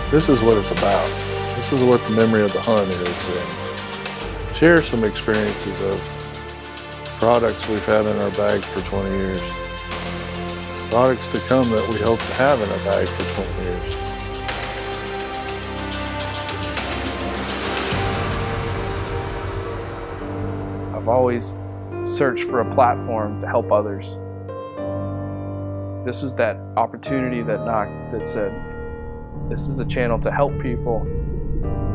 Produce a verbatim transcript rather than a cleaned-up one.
This is what it's about. This is what the memory of the hunt is. And share some experiences of products we've had in our bags for twenty years. Products to come that we hope to have in our bag for twenty years. I've always searched for a platform to help others. This was that opportunity that knocked that said, this is a channel to help people